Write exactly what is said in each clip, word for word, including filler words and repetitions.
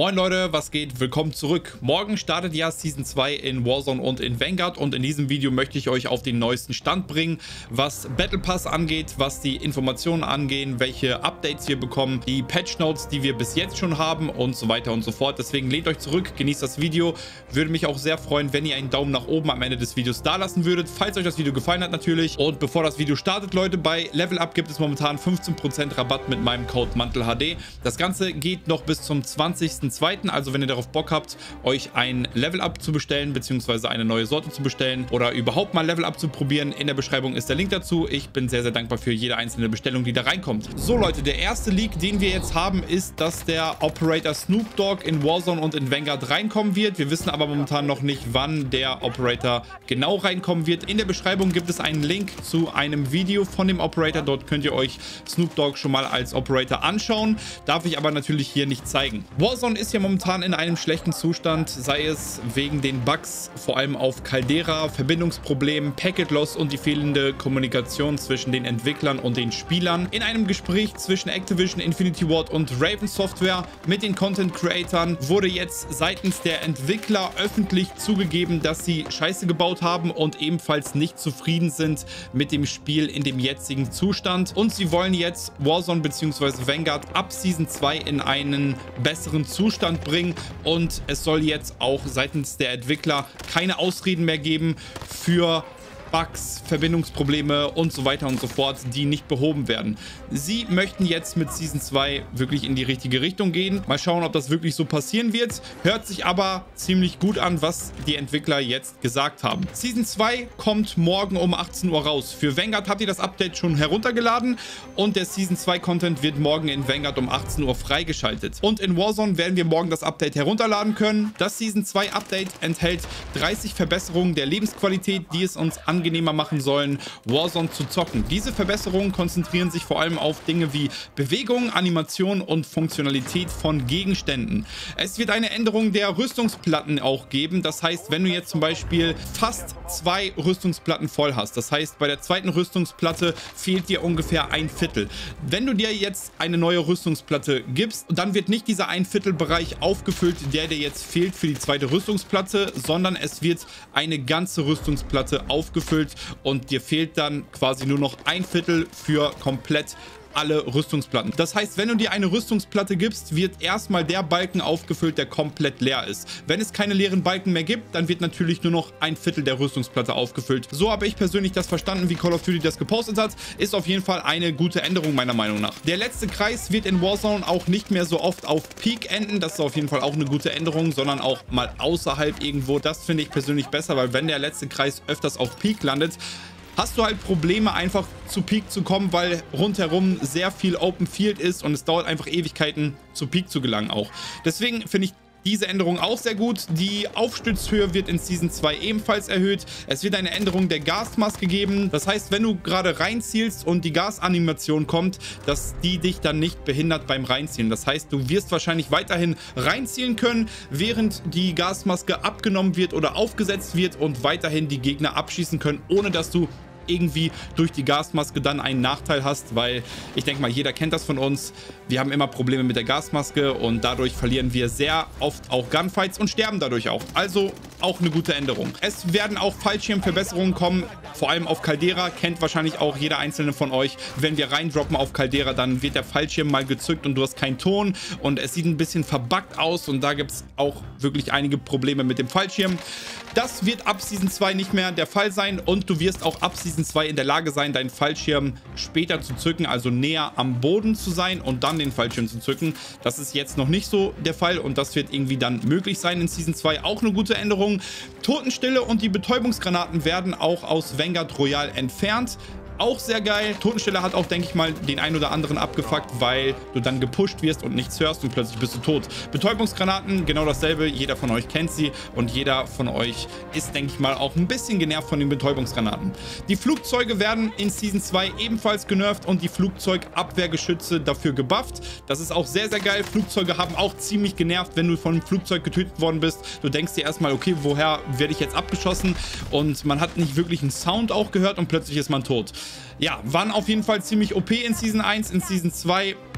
Moin Leute, was geht? Willkommen zurück. Morgen startet ja Season zwei in Warzone und in Vanguard und in diesem Video möchte ich euch auf den neuesten Stand bringen, was Battle Pass angeht, was die Informationen angehen, welche Updates wir bekommen, die Patch Notes, die wir bis jetzt schon haben und so weiter und so fort. Deswegen lehnt euch zurück, genießt das Video. Würde mich auch sehr freuen, wenn ihr einen Daumen nach oben am Ende des Videos da lassen würdet, falls euch das Video gefallen hat natürlich. Und bevor das Video startet, Leute, bei Level Up gibt es momentan fünfzehn Prozent Rabatt mit meinem Code MANTELHD. Das Ganze geht noch bis zum zwanzigsten zweiten Also wenn ihr darauf Bock habt, euch ein Level Up zu bestellen, beziehungsweise eine neue Sorte zu bestellen oder überhaupt mal Level Up zu probieren, in der Beschreibung ist der Link dazu. Ich bin sehr, sehr dankbar für jede einzelne Bestellung, die da reinkommt. So Leute, der erste Leak, den wir jetzt haben, ist, dass der Operator Snoop Dogg in Warzone und in Vanguard reinkommen wird. Wir wissen aber momentan noch nicht, wann der Operator genau reinkommen wird. In der Beschreibung gibt es einen Link zu einem Video von dem Operator. Dort könnt ihr euch Snoop Dogg schon mal als Operator anschauen. Darf ich aber natürlich hier nicht zeigen. Warzone ist ja momentan in einem schlechten Zustand, sei es wegen den Bugs, vor allem auf Caldera, Verbindungsproblemen, Packet Loss und die fehlende Kommunikation zwischen den Entwicklern und den Spielern. In einem Gespräch zwischen Activision, Infinity Ward und Raven Software mit den Content Creatern wurde jetzt seitens der Entwickler öffentlich zugegeben, dass sie Scheiße gebaut haben und ebenfalls nicht zufrieden sind mit dem Spiel in dem jetzigen Zustand. Und sie wollen jetzt Warzone bzw. Vanguard ab Season zwei in einen besseren Zustand bringen und es soll jetzt auch seitens der Entwickler keine Ausreden mehr geben für Bugs, Verbindungsprobleme und so weiter und so fort, die nicht behoben werden. Sie möchten jetzt mit Season zwei wirklich in die richtige Richtung gehen. Mal schauen, ob das wirklich so passieren wird. Hört sich aber ziemlich gut an, was die Entwickler jetzt gesagt haben. Season zwei kommt morgen um achtzehn Uhr raus. Für Vanguard habt ihr das Update schon heruntergeladen und der Season zwei Content wird morgen in Vanguard um achtzehn Uhr freigeschaltet. Und in Warzone werden wir morgen das Update herunterladen können. Das Season zwei Update enthält dreißig Verbesserungen der Lebensqualität, die es uns angeht angenehmer machen sollen, Warzone zu zocken. Diese Verbesserungen konzentrieren sich vor allem auf Dinge wie Bewegung, Animation und Funktionalität von Gegenständen. Es wird eine Änderung der Rüstungsplatten auch geben. Das heißt, wenn du jetzt zum Beispiel fast zwei Rüstungsplatten voll hast, das heißt, bei der zweiten Rüstungsplatte fehlt dir ungefähr ein Viertel. Wenn du dir jetzt eine neue Rüstungsplatte gibst, dann wird nicht dieser ein Viertel Bereich aufgefüllt, der dir jetzt fehlt für die zweite Rüstungsplatte, sondern es wird eine ganze Rüstungsplatte aufgefüllt und dir fehlt dann quasi nur noch ein Viertel für komplett alle Rüstungsplatten. Das heißt, wenn du dir eine Rüstungsplatte gibst, wird erstmal der Balken aufgefüllt, der komplett leer ist. Wenn es keine leeren Balken mehr gibt, dann wird natürlich nur noch ein Viertel der Rüstungsplatte aufgefüllt. So habe ich persönlich das verstanden, wie Call of Duty das gepostet hat. Ist auf jeden Fall eine gute Änderung meiner Meinung nach. Der letzte Kreis wird in Warzone auch nicht mehr so oft auf Peak enden. Das ist auf jeden Fall auch eine gute Änderung, sondern auch mal außerhalb irgendwo. Das finde ich persönlich besser, weil wenn der letzte Kreis öfters auf Peak landet, hast du halt Probleme, einfach zu Peak zu kommen, weil rundherum sehr viel Open Field ist und es dauert einfach Ewigkeiten, zu Peak zu gelangen auch. Deswegen finde ich diese Änderung auch sehr gut. Die Aufstützhöhe wird in Season zwei ebenfalls erhöht. Es wird eine Änderung der Gasmaske geben. Das heißt, wenn du gerade reinzielst und die Gasanimation kommt, dass die dich dann nicht behindert beim Reinzielen. Das heißt, du wirst wahrscheinlich weiterhin reinzielen können, während die Gasmaske abgenommen wird oder aufgesetzt wird und weiterhin die Gegner abschießen können, ohne dass du irgendwie durch die Gasmaske dann einen Nachteil hast, weil ich denke mal, jeder kennt das von uns. Wir haben immer Probleme mit der Gasmaske und dadurch verlieren wir sehr oft auch Gunfights und sterben dadurch auch. Also auch eine gute Änderung. Es werden auch Fallschirmverbesserungen kommen, vor allem auf Caldera, kennt wahrscheinlich auch jeder einzelne von euch. Wenn wir reindroppen auf Caldera, dann wird der Fallschirm mal gezückt und du hast keinen Ton und es sieht ein bisschen verbuggt aus und da gibt es auch wirklich einige Probleme mit dem Fallschirm. Das wird ab Season zwei nicht mehr der Fall sein und du wirst auch ab Season zwei in der Lage sein, deinen Fallschirm später zu zücken, also näher am Boden zu sein und dann den Fallschirm zu zücken. Das ist jetzt noch nicht so der Fall und das wird irgendwie dann möglich sein in Season zwei. Auch eine gute Änderung. Totenstille und die Betäubungsgranaten werden auch aus Vanguard Royal entfernt. Auch sehr geil. Totenstille hat auch, denke ich mal, den einen oder anderen abgefuckt, weil du dann gepusht wirst und nichts hörst und plötzlich bist du tot. Betäubungsgranaten, genau dasselbe. Jeder von euch kennt sie und jeder von euch ist, denke ich mal, auch ein bisschen genervt von den Betäubungsgranaten. Die Flugzeuge werden in Season zwei ebenfalls genervt und die Flugzeugabwehrgeschütze dafür gebufft. Das ist auch sehr, sehr geil. Flugzeuge haben auch ziemlich genervt, wenn du von einem Flugzeug getötet worden bist. Du denkst dir erstmal, okay, woher werde ich jetzt abgeschossen? Und man hat nicht wirklich einen Sound auch gehört und plötzlich ist man tot. Ja, waren auf jeden Fall ziemlich O P in Season eins. In Season zwei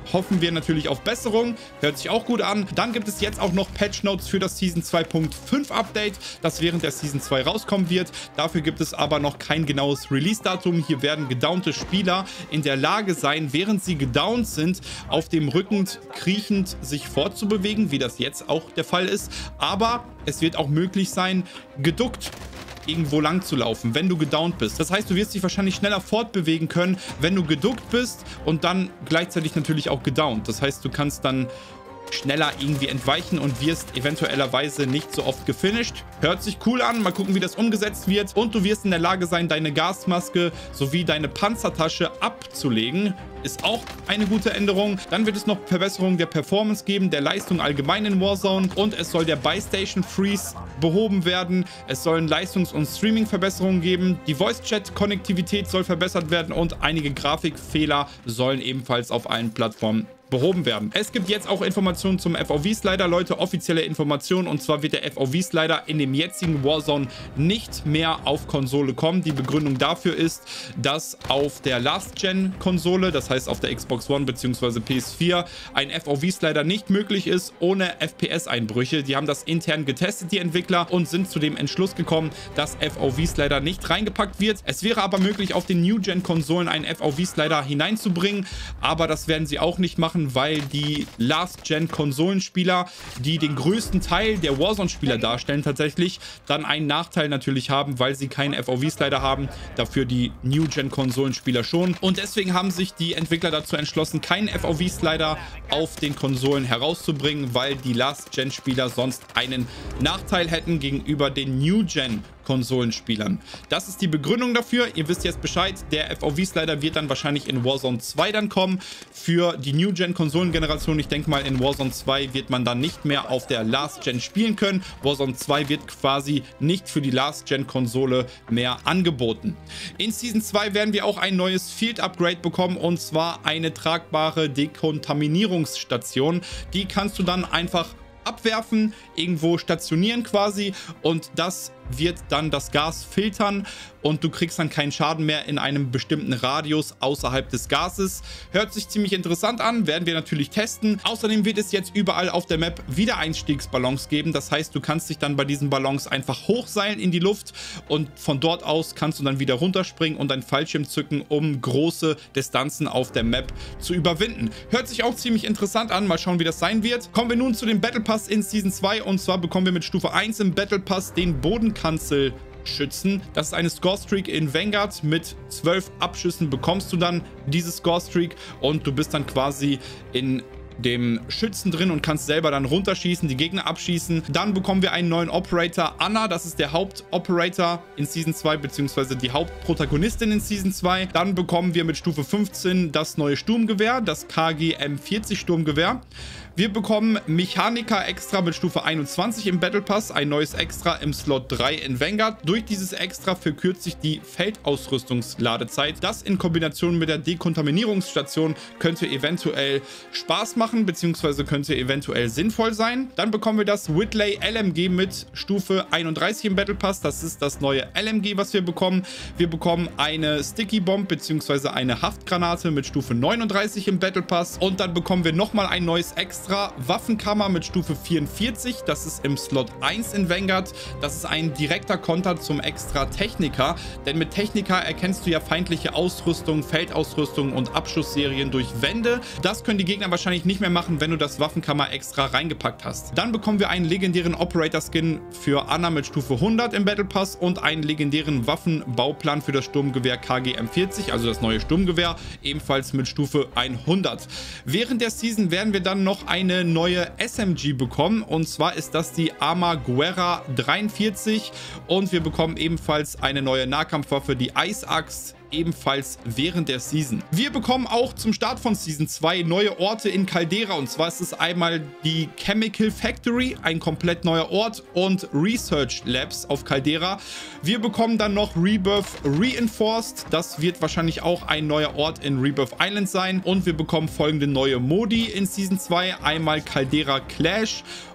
hoffen wir natürlich auf Besserung. Hört sich auch gut an. Dann gibt es jetzt auch noch Patch Notes für das Season zwei Punkt fünf Update, das während der Season zwei rauskommen wird. Dafür gibt es aber noch kein genaues Release-Datum. Hier werden gedownte Spieler in der Lage sein, während sie gedownt sind, auf dem Rücken kriechend sich fortzubewegen, wie das jetzt auch der Fall ist. Aber es wird auch möglich sein, geduckt irgendwo lang zu laufen, wenn du gedownt bist. Das heißt, du wirst dich wahrscheinlich schneller fortbewegen können, wenn du geduckt bist und dann gleichzeitig natürlich auch gedownt. Das heißt, du kannst dann schneller irgendwie entweichen und wirst eventuellerweise nicht so oft gefinisht. Hört sich cool an. Mal gucken, wie das umgesetzt wird. Und du wirst in der Lage sein, deine Gasmaske sowie deine Panzertasche abzulegen. Ist auch eine gute Änderung. Dann wird es noch Verbesserungen der Performance geben, der Leistung allgemein in Warzone. Und es soll der Buy-Station Freeze behoben werden. Es sollen Leistungs- und Streaming-Verbesserungen geben. Die Voice-Chat-Konnektivität soll verbessert werden und einige Grafikfehler sollen ebenfalls auf allen Plattformen behoben werden. Es gibt jetzt auch Informationen zum F O V-Slider, Leute, offizielle Informationen, und zwar wird der F O V-Slider in dem jetzigen Warzone nicht mehr auf Konsole kommen. Die Begründung dafür ist, dass auf der Last-Gen-Konsole, das heißt auf der Xbox One bzw. P S vier, ein F O V-Slider nicht möglich ist ohne F P S-Einbrüche. Die haben das intern getestet, die Entwickler, und sind zu dem Entschluss gekommen, dass F O V-Slider nicht reingepackt wird. Es wäre aber möglich, auf den New-Gen-Konsolen einen F O V-Slider hineinzubringen, aber das werden sie auch nicht machen, weil die Last-Gen-Konsolenspieler, die den größten Teil der Warzone-Spieler darstellen, tatsächlich dann einen Nachteil natürlich haben, weil sie keinen F O V-Slider haben, dafür die New-Gen-Konsolenspieler schon. Und deswegen haben sich die Entwickler dazu entschlossen, keinen F O V-Slider auf den Konsolen herauszubringen, weil die Last-Gen-Spieler sonst einen Nachteil hätten gegenüber den New-Gen Konsolenspielern. Das ist die Begründung dafür. Ihr wisst jetzt Bescheid, der F O V-Slider wird dann wahrscheinlich in Warzone zwei dann kommen. Für die New-Gen-Konsolengeneration, ich denke mal, in Warzone zwei wird man dann nicht mehr auf der Last-Gen spielen können. Warzone zwei wird quasi nicht für die Last-Gen-Konsole mehr angeboten. In Season zwei werden wir auch ein neues Field-Upgrade bekommen, und zwar eine tragbare Dekontaminierungsstation. Die kannst du dann einfach abwerfen, irgendwo stationieren quasi, und das wird dann das Gas filtern und du kriegst dann keinen Schaden mehr in einem bestimmten Radius außerhalb des Gases. Hört sich ziemlich interessant an, werden wir natürlich testen. Außerdem wird es jetzt überall auf der Map Wiedereinstiegsballons geben. Das heißt, du kannst dich dann bei diesen Ballons einfach hochseilen in die Luft und von dort aus kannst du dann wieder runterspringen und einen Fallschirm zücken, um große Distanzen auf der Map zu überwinden. Hört sich auch ziemlich interessant an. Mal schauen, wie das sein wird. Kommen wir nun zu dem Battle Pass in Season zwei, und zwar bekommen wir mit Stufe eins im Battle Pass den Bodenkanzel Schützen. Das ist eine Score-Streak in Vanguard. Mit zwölf Abschüssen bekommst du dann diese Score-Streak und du bist dann quasi in dem Schützen drin und kannst selber dann runterschießen, die Gegner abschießen. Dann bekommen wir einen neuen Operator, Anna. Das ist der Hauptoperator in Season zwei, beziehungsweise die Hauptprotagonistin in Season zwei. Dann bekommen wir mit Stufe fünfzehn das neue Sturmgewehr, das K G M vierzig Sturmgewehr. Wir bekommen Mechaniker Extra mit Stufe einundzwanzig im Battle Pass, ein neues Extra im Slot drei in Vanguard. Durch dieses Extra verkürzt sich die Feldausrüstungsladezeit. Das in Kombination mit der Dekontaminierungsstation könnte eventuell Spaß machen, beziehungsweise könnte eventuell sinnvoll sein. Dann bekommen wir das Whitley L M G mit Stufe einunddreißig im Battle Pass. Das ist das neue L M G, was wir bekommen. Wir bekommen eine Sticky Bomb, beziehungsweise eine Haftgranate mit Stufe neununddreißig im Battle Pass. Und dann bekommen wir nochmal ein neues Extra. Waffenkammer mit Stufe vierundvierzig, das ist im Slot eins in Vanguard. Das ist ein direkter Konter zum Extra Techniker, denn mit Techniker erkennst du ja feindliche Ausrüstung, Feldausrüstung und Abschussserien durch Wände. Das können die Gegner wahrscheinlich nicht mehr machen, wenn du das Waffenkammer Extra reingepackt hast. Dann bekommen wir einen legendären Operator Skin für Anna mit Stufe hundert im Battle Pass und einen legendären Waffenbauplan für das Sturmgewehr K G M vierzig, also das neue Sturmgewehr, ebenfalls mit Stufe hundert. Während der Season werden wir dann noch eine neue S M G bekommen, und zwar ist das die Arma Guerra dreiundvierzig, und wir bekommen ebenfalls eine neue Nahkampfwaffe, die Ice Axe, ebenfalls während der Season. Wir bekommen auch zum Start von Season zwei neue Orte in Caldera, und zwar ist es einmal die Chemical Factory, ein komplett neuer Ort, und Research Labs auf Caldera. Wir bekommen dann noch Rebirth Reinforced, das wird wahrscheinlich auch ein neuer Ort in Rebirth Island sein, und wir bekommen folgende neue Modi in Season zwei, einmal Caldera Clash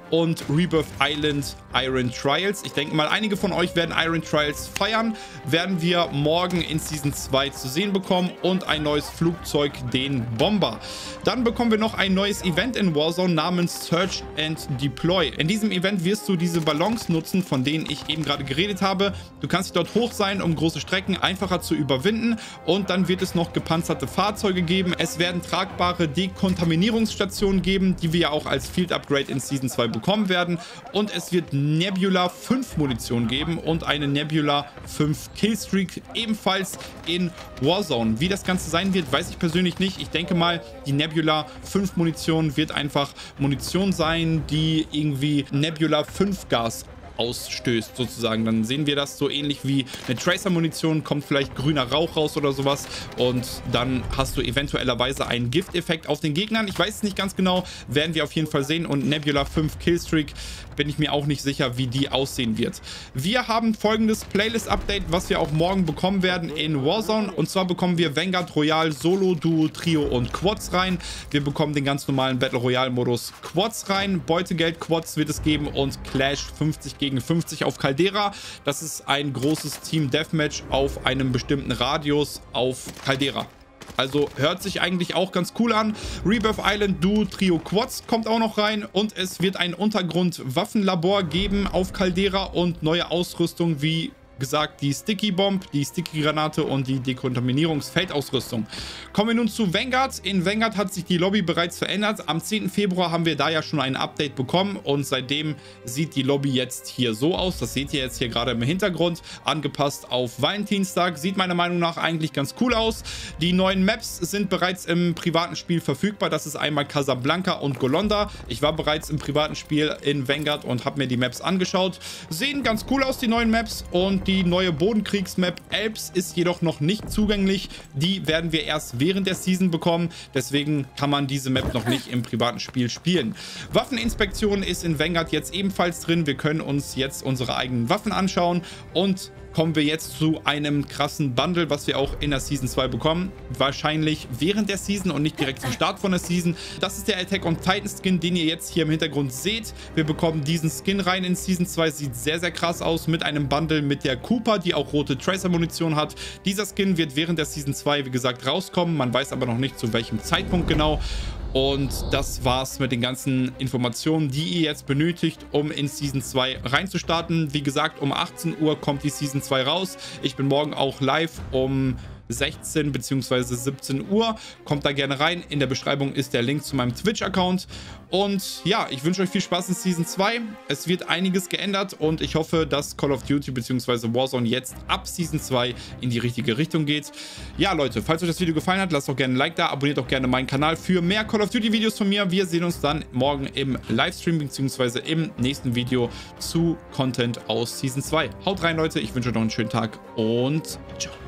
und Rebirth Island Iron Trials. Ich denke mal, einige von euch werden Iron Trials feiern. Werden wir morgen in Season zwei zu sehen bekommen und ein neues Flugzeug, den Bomber. Dann bekommen wir noch ein neues Event in Warzone namens Search and Deploy. In diesem Event wirst du diese Ballons nutzen, von denen ich eben gerade geredet habe. Du kannst dort hoch sein, um große Strecken einfacher zu überwinden, und dann wird es noch gepanzerte Fahrzeuge geben. Es werden tragbare Dekontaminierungsstationen geben, die wir ja auch als Field Upgrade in Season zwei bekommen werden, und es wird Nebula fünf Munition geben und eine Nebula fünf Killstreak ebenfalls in Warzone. Wie das Ganze sein wird, weiß ich persönlich nicht. Ich denke mal, die Nebula fünf Munition wird einfach Munition sein, die irgendwie Nebula fünf Gas ausstößt sozusagen. Dann sehen wir das so ähnlich wie eine Tracer-Munition, kommt vielleicht grüner Rauch raus oder sowas, und dann hast du eventuellerweise einen Gifteffekt auf den Gegnern. Ich weiß es nicht ganz genau, werden wir auf jeden Fall sehen, und Nebula fünf Killstreak bin ich mir auch nicht sicher, wie die aussehen wird. Wir haben folgendes Playlist-Update, was wir auch morgen bekommen werden in Warzone, und zwar bekommen wir Vanguard Royale, Solo, Duo, Trio und Quads rein. Wir bekommen den ganz normalen Battle Royale-Modus Quads rein, Beutegeld-Quads wird es geben und Clash fünfzig gegen fünfzig auf Caldera. Das ist ein großes Team-Deathmatch auf einem bestimmten Radius auf Caldera. Also hört sich eigentlich auch ganz cool an. Rebirth Island Duo Trio Quads kommt auch noch rein, und es wird ein Untergrund-Waffenlabor geben auf Caldera und neue Ausrüstung wie gesagt die Sticky Bomb, die Sticky Granate und die Dekontaminierungsfeldausrüstung. Kommen wir nun zu Vanguard. In Vanguard hat sich die Lobby bereits verändert. Am zehnten Februar haben wir da ja schon ein Update bekommen, und seitdem sieht die Lobby jetzt hier so aus. Das seht ihr jetzt hier gerade im Hintergrund, angepasst auf Valentinstag. Sieht meiner Meinung nach eigentlich ganz cool aus. Die neuen Maps sind bereits im privaten Spiel verfügbar. Das ist einmal Casablanca und Golonda. Ich war bereits im privaten Spiel in Vanguard und habe mir die Maps angeschaut. Sehen ganz cool aus, die neuen Maps, und die neue Bodenkriegsmap Alps ist jedoch noch nicht zugänglich. Die werden wir erst während der Season bekommen. Deswegen kann man diese Map noch nicht im privaten Spiel spielen. Waffeninspektion ist in Vanguard jetzt ebenfalls drin. Wir können uns jetzt unsere eigenen Waffen anschauen, und kommen wir jetzt zu einem krassen Bundle, was wir auch in der Season zwei bekommen. Wahrscheinlich während der Season und nicht direkt zum Start von der Season. Das ist der Attack on Titan Skin, den ihr jetzt hier im Hintergrund seht. Wir bekommen diesen Skin rein in Season zwei. Sieht sehr, sehr krass aus, mit einem Bundle mit der Cooper, die auch rote Tracer-Munition hat. Dieser Skin wird während der Season zwei, wie gesagt, rauskommen. Man weiß aber noch nicht, zu welchem Zeitpunkt genau. Und das war's mit den ganzen Informationen, die ihr jetzt benötigt, um in Season zwei reinzustarten. Wie gesagt, um achtzehn Uhr kommt die Season zwei raus. Ich bin morgen auch live um sechzehn bzw. siebzehn Uhr. Kommt da gerne rein. In der Beschreibung ist der Link zu meinem Twitch-Account. Und ja, ich wünsche euch viel Spaß in Season zwei. Es wird einiges geändert, und ich hoffe, dass Call of Duty bzw. Warzone jetzt ab Season zwei in die richtige Richtung geht. Ja, Leute, falls euch das Video gefallen hat, lasst doch gerne ein Like da, abonniert auch gerne meinen Kanal für mehr Call of Duty Videos von mir. Wir sehen uns dann morgen im Livestream bzw. im nächsten Video zu Content aus Season zwei. Haut rein, Leute, ich wünsche euch noch einen schönen Tag und ciao.